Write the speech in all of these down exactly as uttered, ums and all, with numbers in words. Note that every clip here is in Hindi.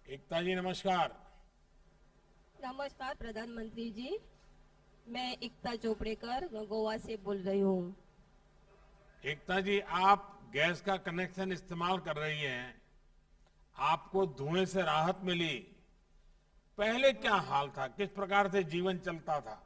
एकता जी नमस्कार। नमस्कार प्रधानमंत्री जी। मैं एकता चोपड़ेकर गोवा से बोल रही हूँ। एकता जी, आप गैस का कनेक्शन इस्तेमाल कर रही हैं, आपको धुएं से राहत मिली। पहले क्या हाल था, किस प्रकार से जीवन चलता था?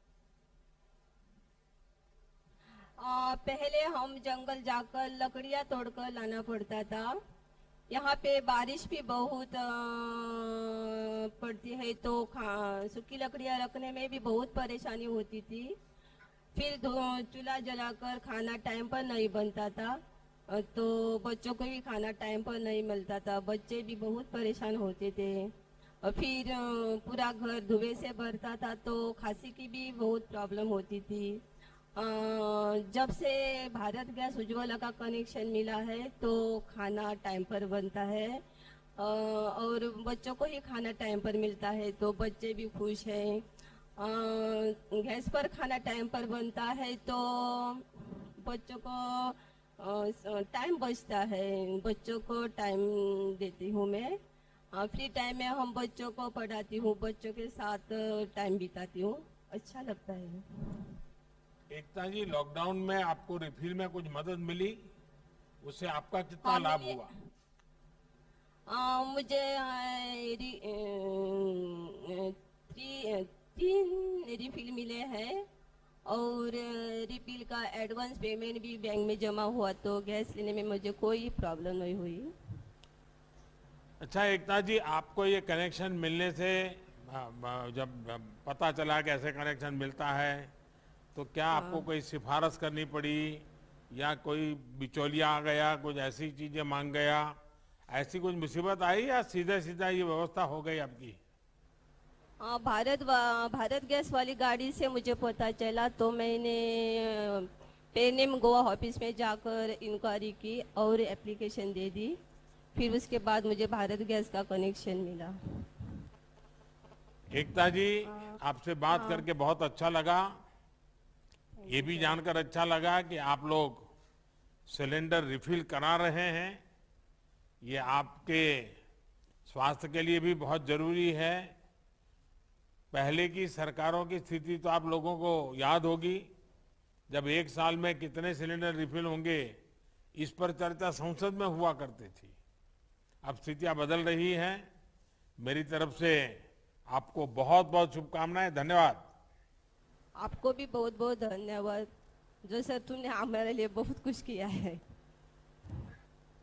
आ, पहले हम जंगल जाकर लकड़ियाँ तोड़कर लाना पड़ता था। यहाँ पे बारिश भी बहुत आ, पड़ती है तो खा सूखी लकड़ियाँ रखने में भी बहुत परेशानी होती थी। फिर धु- चूल्हा जलाकर खाना टाइम पर नहीं बनता था। अ, तो बच्चों को भी खाना टाइम पर नहीं मिलता था, बच्चे भी बहुत परेशान होते थे। और फिर अ, पूरा घर धुएं से भरता था तो खांसी की भी बहुत प्रॉब्लम होती थी। अ, जब से भारत गैस उज्ज्वला का कनेक्शन मिला है तो खाना टाइम पर बनता है। अ, और बच्चों को ही खाना टाइम पर मिलता है तो बच्चे भी खुश हैं। अ, गैस पर खाना टाइम पर बनता है तो बच्चों को टाइम बचता है। बच्चों को टाइम देती हूँ मैं। फ्री टाइम में हम बच्चों को पढ़ाती हूँ, बच्चों के साथ टाइम बिताती हूँ, अच्छा लगता है। एकता जी, लॉकडाउन में आपको रिफिल में कुछ मदद मिली, उससे आपका कितना हाँ लाभ मिले। हुआ? आ, मुझे आ, रि, अ, थ्री तीन रिफिल मिले हैं। और रिफिल का एडवांस पेमेंट भी बैंक में जमा हुआ तो गैस लेने में मुझे कोई प्रॉब्लम नहीं हुई। अच्छा एकता जी, आपको ये कनेक्शन मिलने से आ, आ, जब आ, पता चला कि ऐसे कनेक्शन मिलता है तो क्या आपको हाँ। कोई सिफारिश करनी पड़ी या कोई बिचौलिया आ गया, कुछ ऐसी चीजें मांग गया, ऐसी कुछ मुसीबत आई या सीधे सीधा ये व्यवस्था हो गई आपकी? हाँ, भारत वा- भारत गैस वाली गाड़ी से मुझे पता चला तो मैंने पेनेम गोवा ऑफिस में जाकर इंक्वायरी की और एप्लीकेशन दे दी। फिर उसके बाद मुझे भारत गैस का कनेक्शन मिला। एकता जी, हाँ। आपसे बात हाँ। करके बहुत अच्छा लगा। थैंक ये यू भी सर। जानकर अच्छा लगा कि आप लोग सिलेंडर रिफिल करा रहे हैं। ये आपके स्वास्थ्य के लिए भी बहुत जरूरी है। पहले की सरकारों की स्थिति तो आप लोगों को याद होगी, जब एक साल में कितने सिलेंडर रिफिल होंगे, इस पर चर्चा संसद में हुआ करती थी। अब स्थितियां बदल रही हैं। मेरी तरफ से आपको बहुत बहुत शुभकामनाएं। धन्यवाद। आपको भी बहुत बहुत धन्यवाद। जो सर तुमने हमारे लिए बहुत कुछ किया है।